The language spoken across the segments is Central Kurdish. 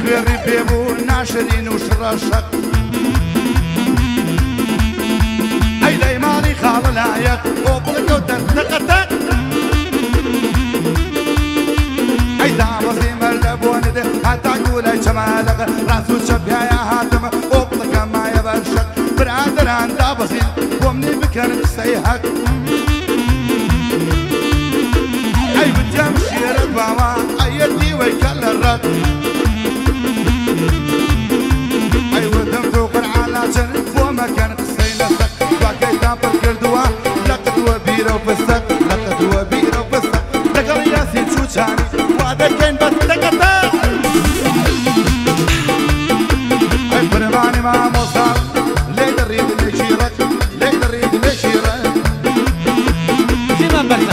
فێڕی پێبوو ناشرین و شڕەشەق ئەی لەی ماڵی خاڵە لایەق بۆ بڵێتۆ دەردەقەتەق ئەی دامەزی مەر لە بۆنێ هەتا گوولای چەمالەقە ڕاست و چەپیایە هاتمە بۆ بڵەکە مایە بەرشەق برادران دابەزین بۆمنی بکەن قسەی حەق ئەی بتیام شێرت باوە ئەیە دیوەی کە لە ڕەق ئەی وردم تو قرعالاچن بۆ مەکەن قسەی لەسەق دوکەیتان پڕ کردووە لە قدوە بیرە و پستەق لە قدوە بیرە و پستەق لەگەڵ یاسی چوچانی وا دەکەین بە تەقەتەق ئەی فرمانی مامۆستا لێ دەڕید لێکی ڕەق لێ دەڕید لێکی ڕەق چیمان بەرزە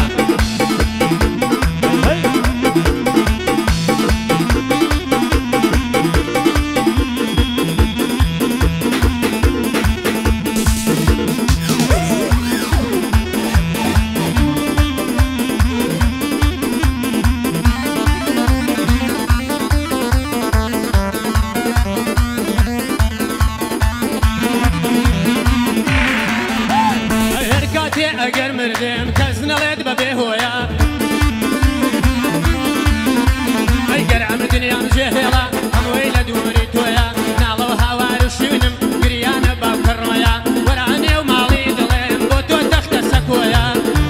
ئەگەر مردم کەس نەڵێت بە بێهۆیە ئەیگەر ئەم دنیام جێهێڵە هەمووی لە دووری تۆیە ناڵە و هاوار و شوێنم گریانە باوکەڕۆیە وەرانێ و ماڵی دڵێم بۆ تۆ تەختە سەکۆیە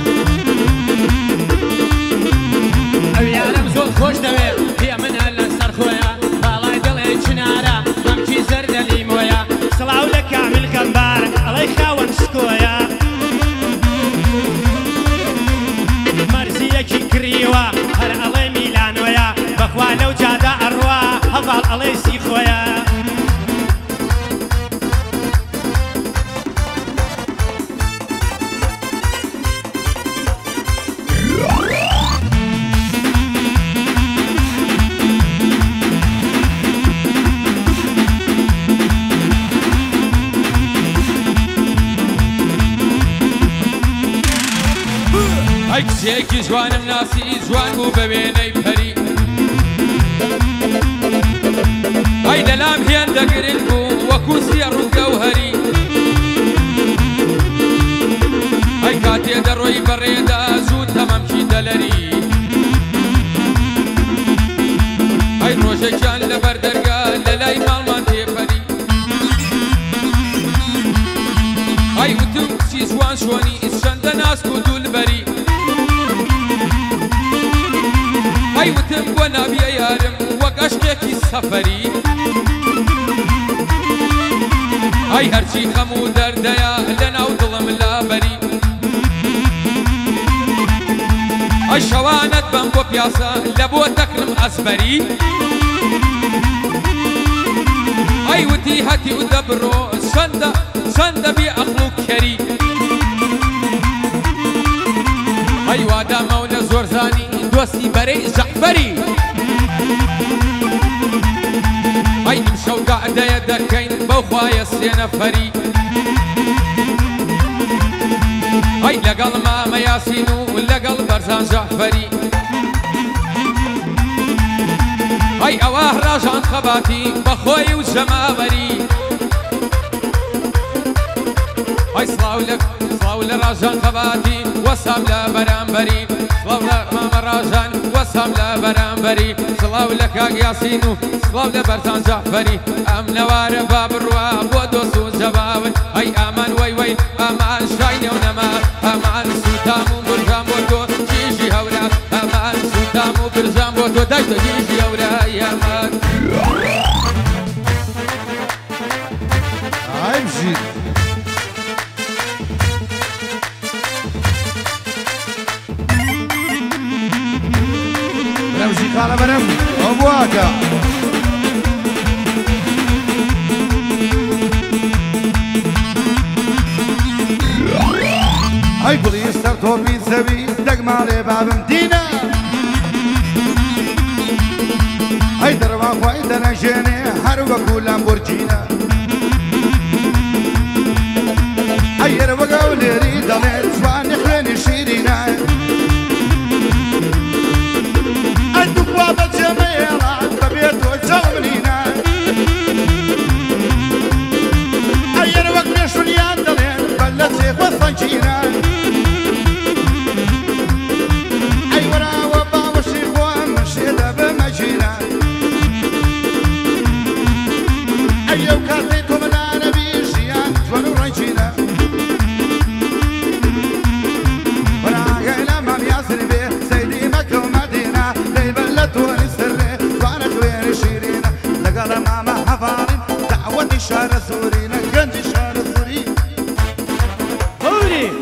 ئەو یارم زۆر خۆش دەوێت پێ منە لە سەر خۆیە باڵای دڵێ چنارە ئەمکی زەردە لیمۆیە سڵاو لە کامل کەمبار ئەڵەی خاوەن شکۆیە مەرزیەکی کریوە هەر ئەڵێ میلانۆیە بەخوا لەو جادا ئەڕوا هەڤاڵ ئەڵێ سیخۆیە ئەی کچێکی جوانم ناسی جوان بوو بە وێنەی پەری ئەی لەلام هێندە گرنگ بوو وەکو سێڕ و گەوهەری ئەی کاتێ دەڕۆی بەڕێدا زوو تەمەمکی دەلەری ئەی ڕۆژێکیان لەبەر دەرگا لە لای ماڵمان تێپەری ئەی وتم کچی جوان شۆنی چەندە ناسک و دوولبەری ئەی وتم بۆ نابیە یارم وەک عەشقێکی سەفەری ئەی هەرچی خەم و دەردەیە لە ناو دڵم لابەری ئەی شەوانت بەم بۆ پیاسە لە بۆ تەکرم ئەسبەری ئەی وتی هەتی و دەبڕۆ چەندە بێ ئەقڵ و کەری ئەی وادا مەونە زۆر زانی دۆستی بەرەی جەعفەری ئەی نمشەو گەعدەیە دەکەین بەو خوایە سێ نەفەری ئەی لەگەڵ مامە یاسین و لەگەڵ بەرزان جەعفەری ئەی ئەوە ڕاژان خەباتی بەخۆی و جەماوەری ئەی سڵاو لە ڕاژان خەباتی وەسام لە بەرامبەری سڵاو لە مامە ڕاژان وەسام لە بەرامبەری سڵاو لە کاک یاسین و سڵاو لە بەرزان جەعفەری ئەم نەوارە با بڕوا بۆ دۆست و جەباون ئەی ئامان وەی وەی ئامان شاینێ و نەما ئامان سوتام و برژام بۆ تۆ کیژی هەورە ئامان سوتام و برژام بۆ تۆ دەشتە کیژی هەورە ئامان ئای بژیر رمزي خالة برم أبواكا هاي بوليستر توبين سبي دق مالي بابم دينا هاي دروا خوي دنجيني حرب كلام بورجينا هاي ربا قولي ريد علي زواني خليني شيرينا الدكوة بالجميلة تبيت وجومنينا شارە سوورینە گەنجی شارە سووری هەوری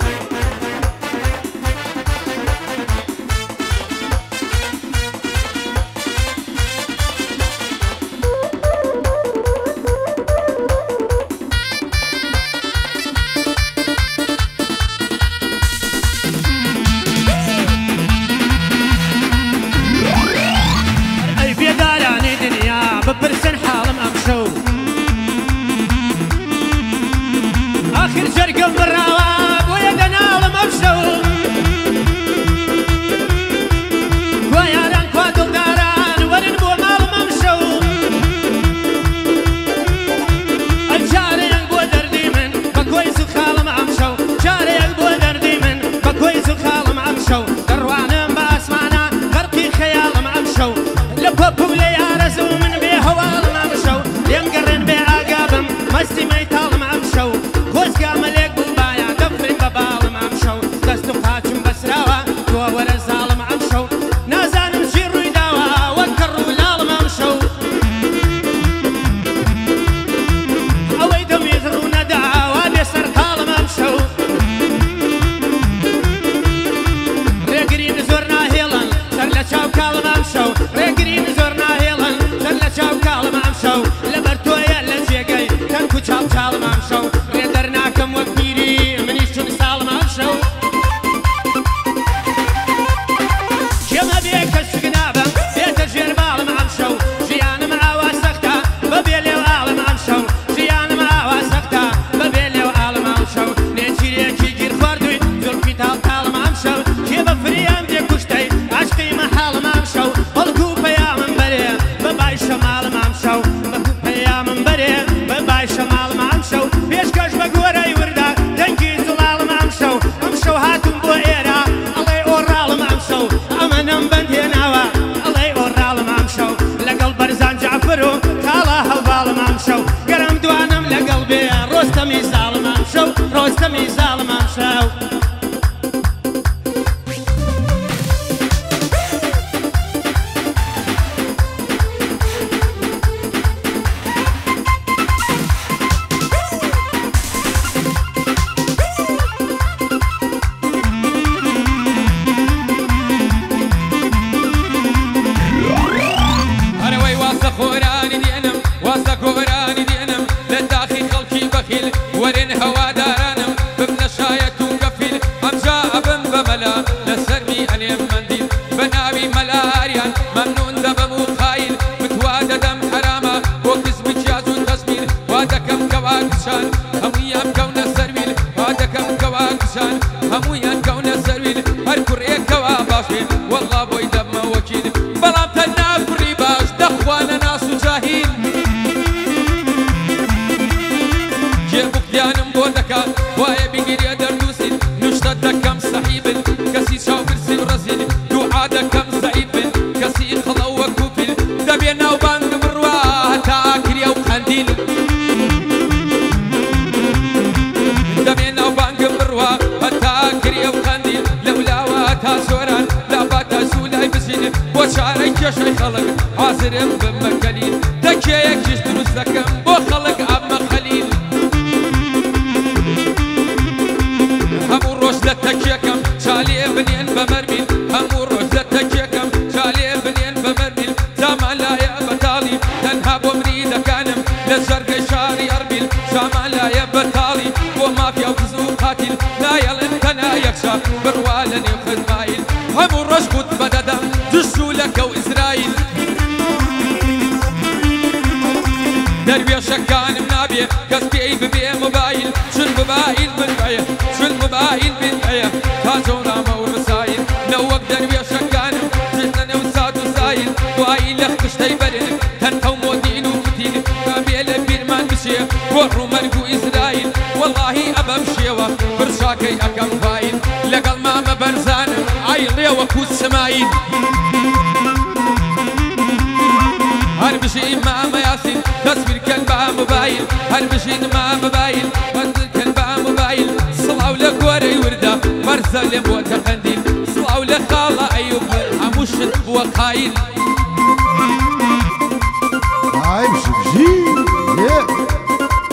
بپرسن حالم ئەم شەو ئاخر جەرگم بڕاوە بۆیە دەناڵم ئەم شەو کوا یاران کوا دڵداران وەرن بۆ ماڵم ئەم شەو جارەیەک بۆ دەردی من بە کۆی زوو خاڵم ئەم شەو جارەیەک بۆ دەردی من بە کۆی زوو خاڵم ئەم شەو دەڕوانم بە ئاسمانە غەرقی خەیاڵم ئەم شەو لە پۆپ و لە یارەزە و من هەواڵم ئەم شەو لێم گەڕێن بێ ئاگابم مەستی مەیتاڵم ئەم شەو خۆزگا مەلێک بووبایە دەفرین بە باڵم ئەم شەو دەست و قاچم بەسراوە تۆ وەرە زاڵم ئەم شەو نازانم چی ڕووی داوە وەک کە ڕوولاڵم ئەم شەو ئەوەی دەمی ڕوو نەداوە بێ سەرقاڵم ئەم شەو ڕێگرین زۆر ناهێڵن سەر لە چاو کاڵم ئەم شەو ڕێگرین زۆر ناهێڵن سەر لە چاو کاڵم ئەم شەو لەبەر تۆیە لە جێگەی تەنک و چاو چاڵم ئەم شەو ڕێ دەرناکەم وەک پیری منیش چون ساڵم ئەم شەو کێمە بێ کەس گنابم بێتە ژێر باڵم ئەم شەو ژیانم ئاوا سەختە بەبێ لێو ئاڵم ئەم شەو ژیانم ئاوا سەختە بەبێ لێو ئاڵم ئەم شەو نێچیرێکی گیر خواردووی زۆرپی تاڵتاڵم ئەم شەو کێ بە فریام دێ کوشتەی عاشقی مەحاڵم ئەم شەو هەڵکو پەیامم بەرێ بەبای شەماڵم ئەم شەو بەکو پەیامم بەرێ بەبای شەماڵم ئەم شەو پێشکەش بە گۆرەی وردا دەنگی زوڵاڵم ئەم شەو هاتووم بۆ ئێرە ئەڵێ ئۆڕاڵم ئەم شەو ئەمەنم بەندێناوە ئەڵێ ئۆڕاڵم ئەم شەو لەگەڵ بەرزان جعفر و کاڵا هەڵباڵم ئەم شەو گەرم دوانم لەگەڵ بێ ڕۆستەمی زاڵم ئەم شەو ڕۆستەمی زاڵم ئەم شەو ورن هوادارانم ببنە شایەت و گەفیل ئەمجا ئەبم بە مەلا لەسەرمی ئەلێم مەندیل بە ناوی مەلاریان مەمنون دەبم و خایل بتوا دەدەم حرامە بۆ کزم جیاز و تەزمیر وا دەکەم کەوا کچان هەموویان کەونە سەرویل وا دەکەم کەوا کچان هەموویان کەونە سەرویل هەر کوڕێکەوە باشێ وەڵڵا بۆی دەبمە وەکیل بەڵام تەنیا کوڕی باش دەخوانە ناس و جاهیل جێبوکیانم بۆ دەکات وایە بگیرێ دەردووسین نوشتە دەکەم سەحیبن کەسی چاوبرسی و ڕەزیل دوعا دەکەم زەعیفن کەسی خەڵە و وەکوپیل دەبێ ناوبانگم ڕوا هەتا ئاکرێ و قەندیل دەبێ ناوبانگم ڕوا هەتا ئاکرێ و قەندیل لەولاوە هەتا زۆران لاباتە سوولای بزین بۆ چارەی کێشەی خەڵک حازرم بمە کەلیل دەکێیەکیش دروست دەکەم بۆ خەڵک ئەمە خەلیل هەموو ڕۆژ لە تەکیەکەم چالێ بنێن بە مەرمیل هەموو ڕۆژ لە تەکیەکەم چالێ بنێن بە مەرمیل زامان لایە بەتاڵی تەنها بۆ مریدەکانم لە جەرگەی شاری ئەربیل زامان لایە بەتاڵی بۆ مافیا و قزم و قاتیل نایەڵن تەنها یەکشا بڕوا لە نێو خزمایل هەموو ڕۆژ خود بەدەدەم جوشولەکە و ئیزراییل دەروێشەکانم نابێ کەس پێی ببێ موبایل چون موبایل بنبەیە چون موبایل بنبەیە تاجەونامە و ڕسایل لە وەک دەروێشەکانم ژنە نەو سات و سایل دوایی لە خشتەی بەرن تەنقە و مۆدین و کوتین نابێ لە بیرمان بشێ بۆ ڕوومەرگ و ئیزراییل وەڵڵاهی ئەبەم شێوە برشاکەی ئەکەم فایل لەگەڵ مامە بەرزانم ئایڵێ وەکو سمایل هەر بژین مامە یاسین دەستگیرکەن بە موبایل هەر بژین مامە بایل دەستگیرکەن بە موبایل سڵاو لە گۆرەی وردا بەرزە لێم بۆتە قەندیل سڵاو لە خاڵە ئەیوب هەموو شت بووە قایل ئای بژی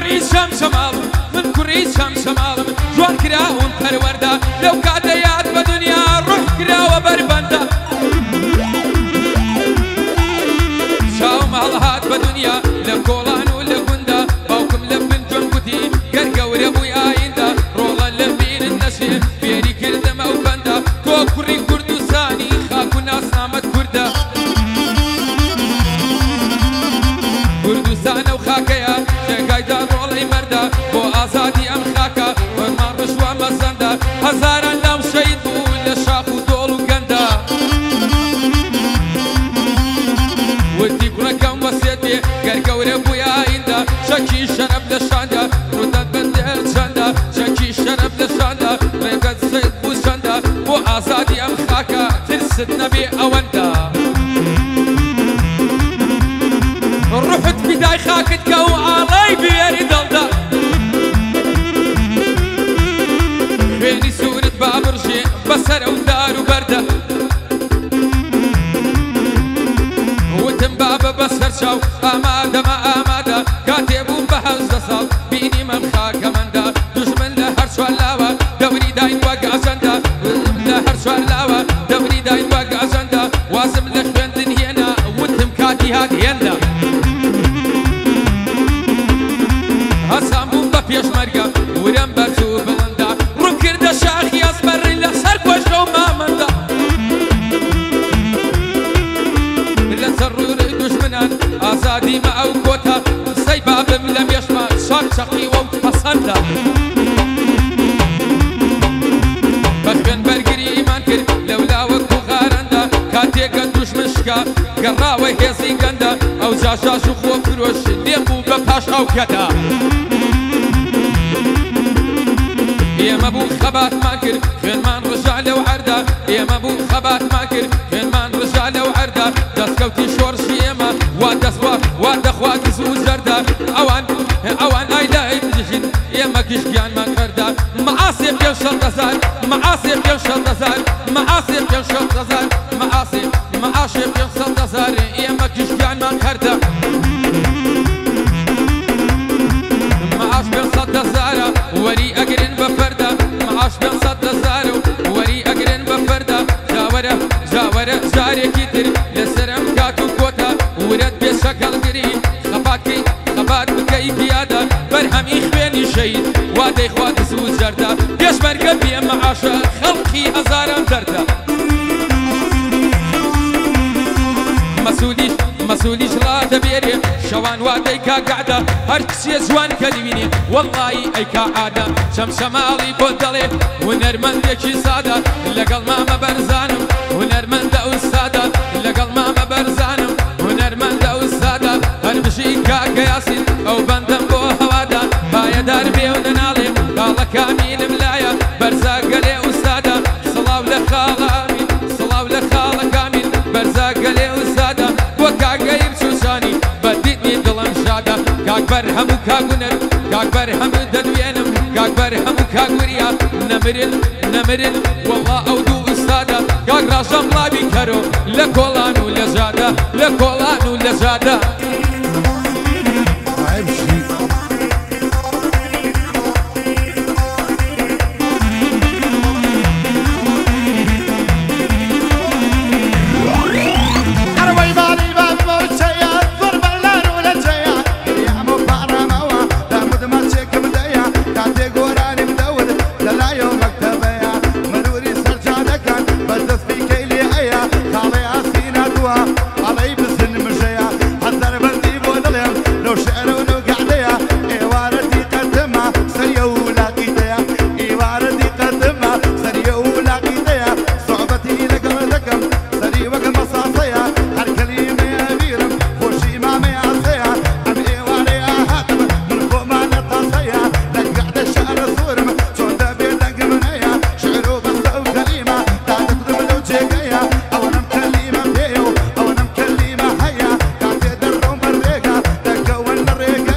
جوانی شەم شەماڵم من کوڕی شەم شەماڵم جوان کراوم پەروەردە لەو کاتە یاد بە دنیا ڕوح کراوە بەربەندە چاوم هەڵهات بە دنیا لە کۆڵان و لە گوندا باوکم لە بن جۆن گوتی گەر گەورە بووی ئایندا ڕۆڵە لە بینن نەشێ فێری کردم ئەو بەندە تۆ کوڕی کوردستانی خاک و ناسنامەت کووردە کوردستانە و خاکەیە جێگایدا ڕۆڵەی مەردە بۆ ئازادی ئەم خاکە وەرمان ڕژوە مەزەندە هەزاران لام شەید بوو لە شاخ و دۆڵ و گەندە وتی کوڕەکەم وەسێتێ گەر گەورە بووی ئایندا شەکی شەرەف لە شاندا ڕوودەت بەندێر چەندە شەکی شەرەف لە شاندا ڕێگەت سەید بوو چەندە بۆ ئازادی ئەم خاکە ترست نەبێ ئەوەندە ڕوحت فیدای خاکت کە و ئاڵای بێری دڵدا خوێنی سوورت بابڕژێ بەسەر ئەو دار و بەردە وتم بابە بەسەر چاو ئامادەمە ئامادە کاتێ بووم بە 18 ساڵ بینیم ئەم خاکەمەندە دوژمن لە هەر چوار لاوە دەوری داین وەک ئەجەندە لە هەر چوار لاوە دەوری داین وەک ئەجەندە وازم لە خوێندن هێنا وتم کاتی هات هێندە هەسام بووم بە پێشمەرگە ورم بەرچوو بڵندە ڕوو کردە شاخی ئەسمەڕی لەسەر کۆشە و مامەندە لەسەر ڕووی دوژمنان ئازادیمە ئەو کۆتە سەی بابم لە مێشمە شاک چەقیوە و پەسەندە بە خوێن بەرگری ئیمان کرد لەولاوە و غارەندە کاتێکە دوژمنشکە گەڕاوە هێزی گەندە ئەو جاشاش و خۆ فرۆش لێم بوو بە پاش ئەوکەدا ئێمە بوو خەباتمان کرد خوێنمان ڕژا لەو عەردا ئێمە بوو خەباتمان کرد خوێنمان ڕژا لەو عەردا دەستکەوتی شۆڕشی ئێمە وا دەسوا وا دەخوا دز و زەردا ئەوان ئایلای دژین ئێمە گشتیانمان کەردا مەعاسێ 500,000 مەعاسێ 500,000 مەعاسێ 500,000 مەعاشێ 500,000 ئێمە گشتیانمان کەردا معاش 500,000 وەری ئەگرن بە فەردە معاش 500,000 وەری ئەگرن بە فەردە جاوەرە جاوەرە جارێکی تر لەسەرم کات و کۆتە ورەت بێ شەکەڵگری خەبات بکەی پیادە بەرهەمی خوێنی شەید وا دەیخوا دز و جەردە پێشمەرگە بێ مەعاشە خەڵقی هەزاران دەردە مەسوولیش ڕادەبێرێ شەوان وا دەیکا گەعدە هەر کچێ جوان کە دیوینێ وەڵڵایی ئەیکا عادە شەمشەماڵی بۆ دەڵێ هونەرمەندێکی سادە لەگەڵ مامە بەرزانم هونەرمەندە ئوستادە لەگەڵ مامە بەرزانم هونەرمەندە ئوستادە هەر بژی کاکە یاسین ئەو بەندەم بۆ هەوادا پایەدار بێ و نەناڵێ کاڵە کامینم لایە بەرزاگەلێ ئوستادە سڵاو لە خاڵامی سڵاو لە خاڵە کامین بەرزاگەلێ ئوستادە بۆ کاگەی بچوشانی بەدیتنی دڵم شادە کاکبەر هەموو کاگونەر کاکبەر هەموو دەدوێنم کاکبەر هەموو کاگوریا نەمرن وەڵا ئەو دوو ئوستادە کاک ڕاشەم بڵاوی کەرۆ لە کۆڵان و لە ژادە لە کۆڵان و لە ژادە علي بسن مشيا حتى بردي بودلهم لو شعروا قاعديا إيواردي قدمها سريا ولاقيتيا إيواردي قدمها سريا ولاقيتيا صعبتي لقردكم سري وقت مصاصيا هر كلمة أبيرم خوشي ما ميعصيا عن إيواري هاتم من فوق ما نتصيا لك قاعد الشعر صورم شون دابي لك منيا شعروا بس أو كلمة لا تقدم لو تشيكيا أو أنا مكلمة بيو أو أنا مكلمة هيا قاعد يدرهم الريقة تكون الريقة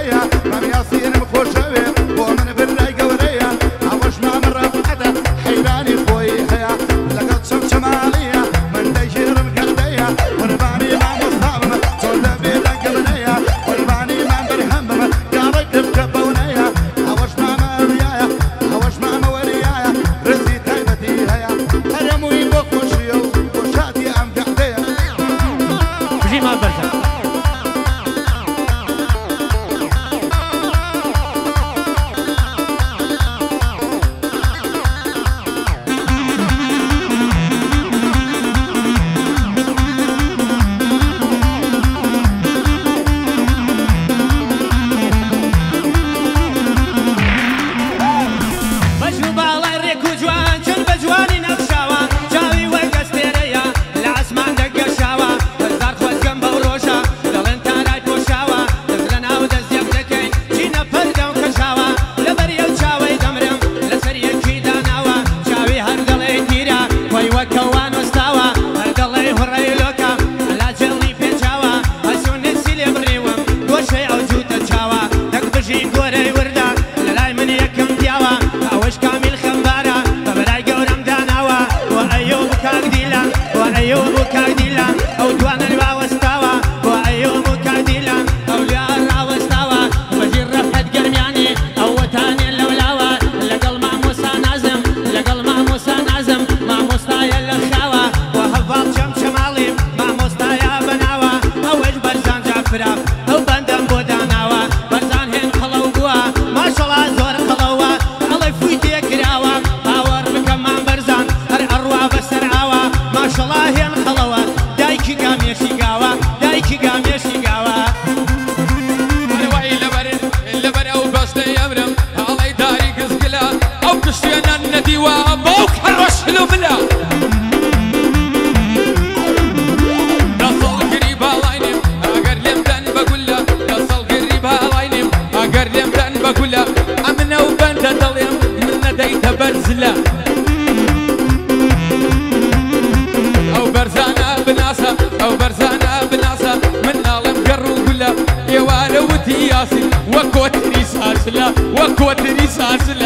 ياسين وكوتري ساسلا وكوتري ساسلا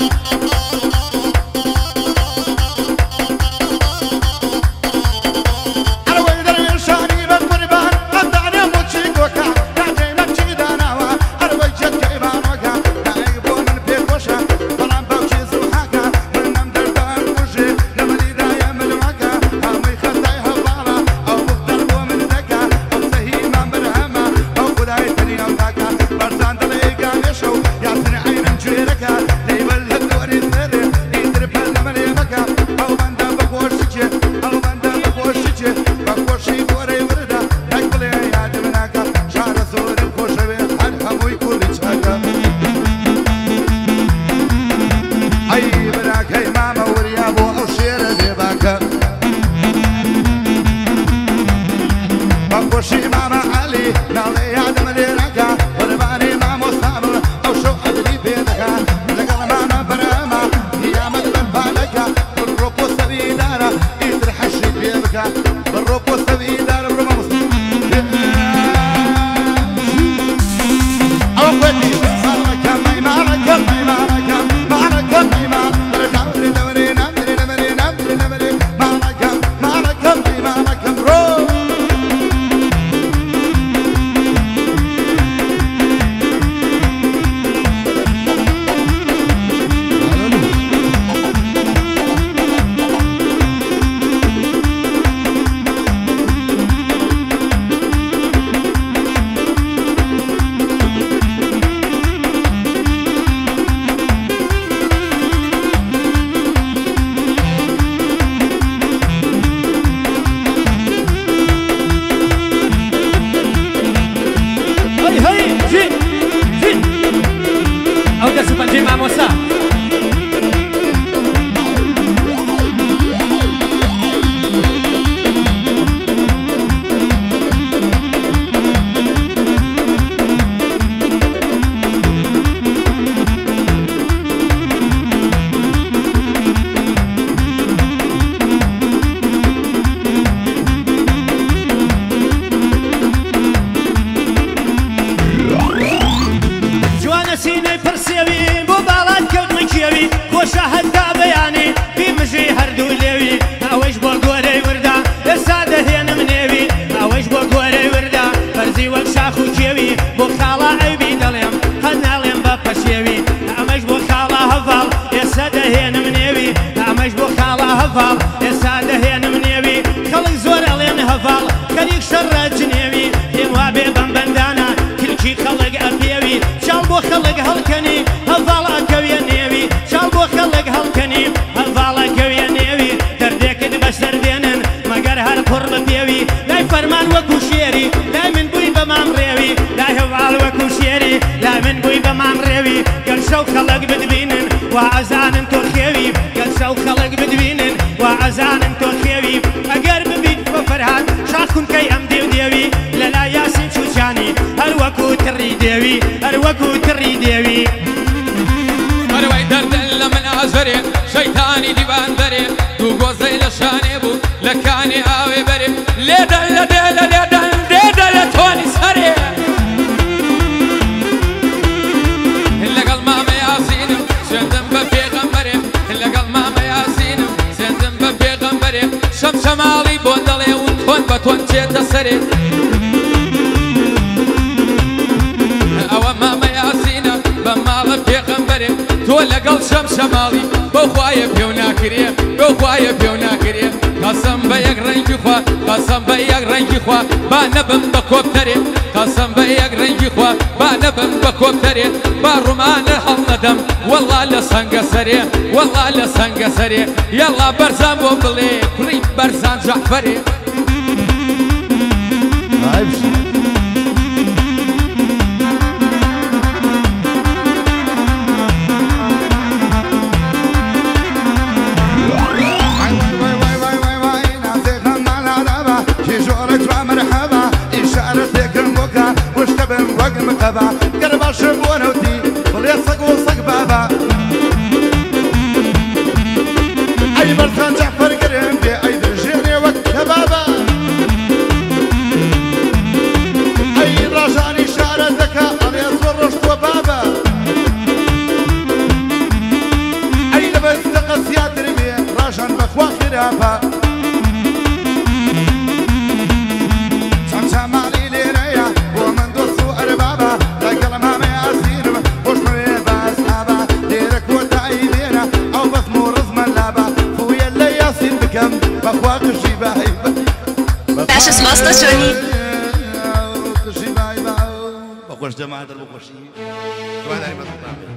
شيطاني ديوان دري تو غوزي لشاني بو لكاني آوي بري ليدن لدن لدن لدن لتوني سري إلا قل ماما ياسين سندن ببيغمبري إلا قل ماما ياسين سندن ببيغمبري شمالي بوندلي ونتون بتون جيت سري أو ماما ياسين بمال بيغمبري تولى قل شمالي بخوايا بيونا كريه بخوايا بيونا كريه قسم بيك رنجي خوا قسم بيك رنجي خوا بانبم بكوبتري قسم بيك رنجي خوا بانبم بكوبتري بارومان الحلدم والله لسنگ سري والله لسنگ سري يلا برزان بوبلي كريم برزان جعفري مقبع قرب شبونه ودي وليصق وصق بابا اي مرتان جعفر قريم بي اي درجيني وكبابا اي رجاني شارة ذكاء اليسوع کەشە سماستە چۆنی بخۆش دەمادە بخۆشی